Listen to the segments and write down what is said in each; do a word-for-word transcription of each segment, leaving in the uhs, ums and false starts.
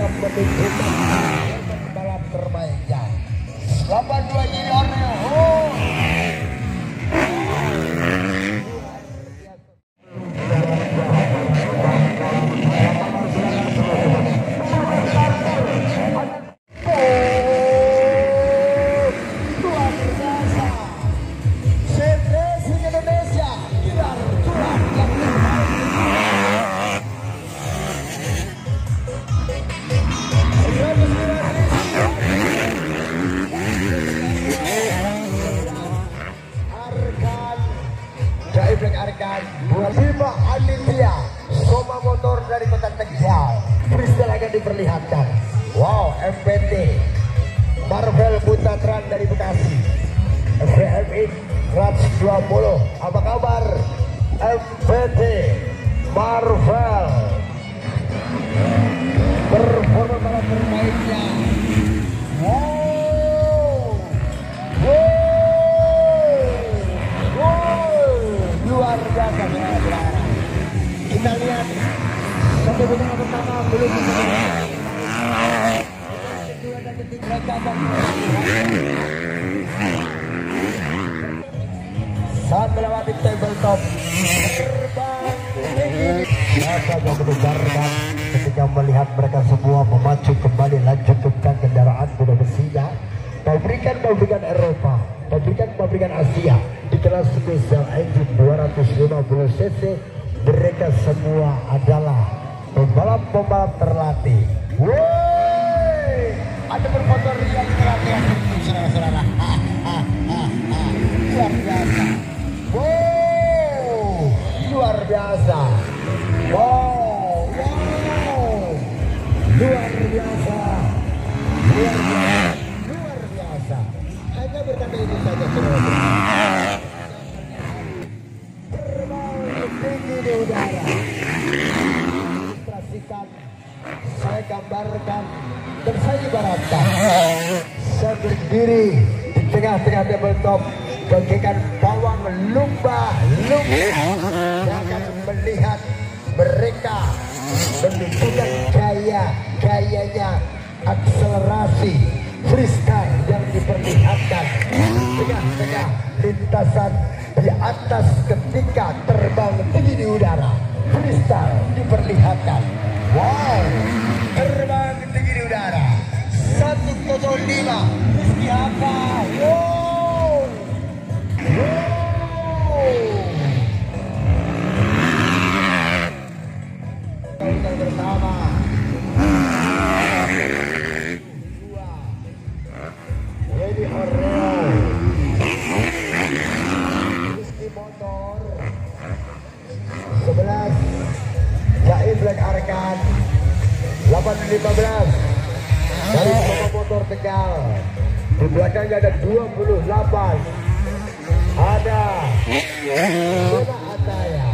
akan menunjukkan balap terbaiknya. delapan dua Junior oh. Bima Aditya Soma Motor dari Kota Tegal freestyle akan diperlihatkan. Wow, M P T Marvel Putatran dari Bekasi, F B M X seratus dua puluh. Apa kabar M P T Marvel? Performa balap terbaiknya. Wow, wow, wow, luar biasa. Kita lihat satu putaran pertama belum kedua dan ketiga gagal. Saat melewati tabletop terbang rasanya mendebarkan ketika melihat mereka semua memacu kembali lanjutkan kendaraan kuda besinya. Pabrikan-pabrikan Eropa, pabrikan-pabrikan Asia di kelas spesial engine dua ratus lima puluh cc. Mereka semua adalah pembalap-pembalap terlatih. Woi, ada bermotor yang terlatih, saudara-saudara. Luar biasa. Wow, luar biasa. Wow, wow, luar biasa. Luar biasa. Luar biasa. Hanya berkata itu saja, saudara. Tinggi di udara. Perhatikan, saya gambarkan dan saya ibaratkan. Saya berdiri di tengah-tengah tabletop bagaikan pawang lumba-lumba yang akan melihat mereka menunjukkan gaya-gayanya akselerasi freestyle yang diperlihatkan tengah-tengah lintasan di atas ketika terbang tinggi di udara. Freestyle diperlihatkan. Wow, terbang tinggi di udara. Satu kosong lima. Rizky apa? Wow, wow. Kita bersama. Ready or roll. Motor sebelas Jaim Black Arkan delapan lima belas dari Soma Motor Tegal. Di belakangnya ada dua puluh delapan, ada Sona Ataya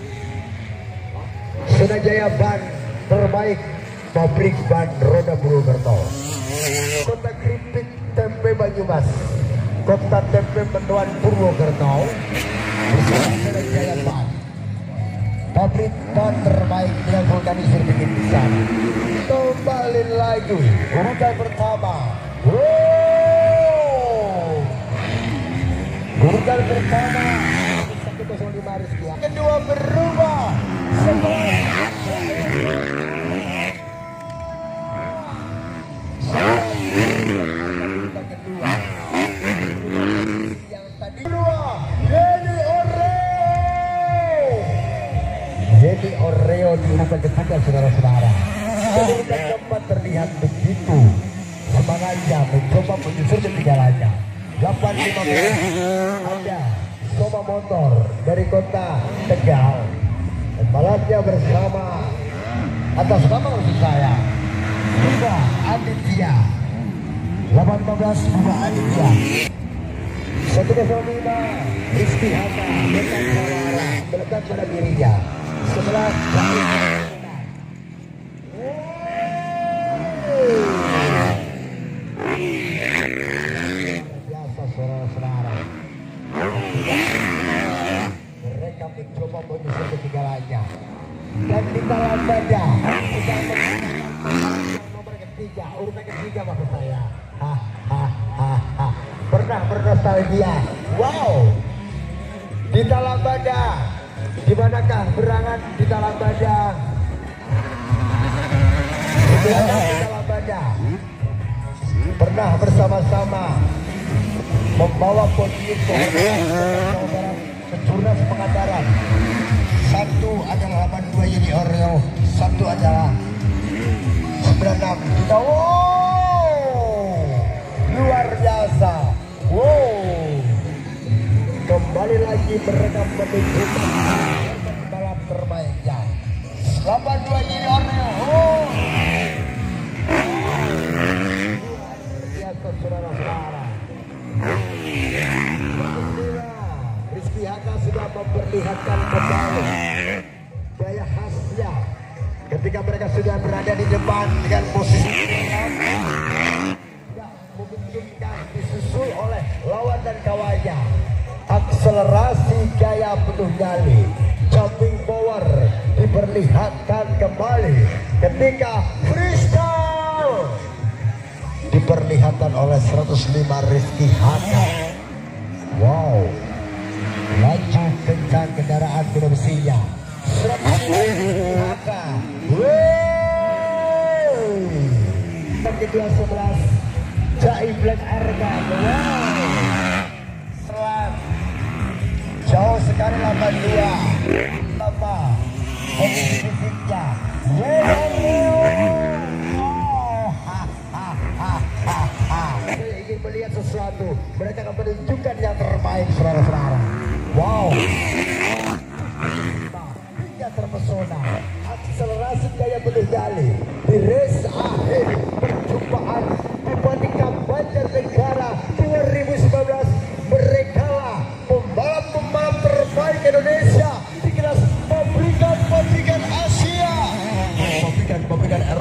Sona Jaya Ban terbaik pabrik ban roda Purwokerto. Kota Kritik Tempe Banyumas, Kota Tempe Mendoan Purwokerto. Sona Jaya Ban pabrik ban terbaik yang organisir bikin besar. Kembali lagi urutan pertama. Wow, urutan pertama satu kosong lima Rizky. Kedua berubah setelah kedua yang tadi dua Yeni Oreo. Yeni Oreo di urutan ketiga, saudara-saudara. Urutan keempat terlihat begitu semangatnya mencoba menyusul ketinggalannya. delapan lima belas ada Soma Motor dari Kota Tegal. Pembalapnya bersama atas nama maksud saya Bima Aditya. delapan lima belas Bima Aditya. satu kosong lima Rizky Hata Dekat Sawara melekat pada dirinya. sebelas biasa saudara-saudara. Mereka mencoba menyusul ketinggalannya dan di dalam badan urutan ketiga maksud saya. Ha, ha, ha, ha. Pernah bernostalgia. Wow. Di Talabada, di manakah berangan di Talabada? Di Talabada. Pernah bersama-sama membawa podium kejurnas Pangandaran. Satu adalah delapan dua junior, satu adalah sembilan enam kita. Wow, luar biasa. Wow, kembali lagi mereka menunjukkan balap terbaiknya. delapan dua junior. Oh, biasa saudara-saudara. Rizky Haka sudah memperlihatkan kembali gaya khasnya ketika mereka sudah berada di depan dengan posisi tidak memungkinkan disusul oleh lawan dan kawannya. Akselerasi gaya penuh nyali, jumping power diperlihatkan kembali ketika freestyle diperlihatkan oleh seratus lima Rizky Haka. Wow, laju kencang kendaraan kuda besinya seratus lima Rizky Haka. Wow, kedua sebelas Jai Black Arga. Wow, selat jauh sekali delapan dua lama fisiknya. Saya ingin melihat sesuatu, mereka akan menunjukkan yang terbaik saudara-saudara. Wow, hingga terpesona akselerasi gaya penuh nyali di race akhir perjumpaan dibandingkan Banjarnegara dua ribu sembilan belas. Mereka lah pembalap-pembalap terbaik Indonesia di kelas pabrikan-pabrikan Asia, pabrikan-pabrikan Eropa.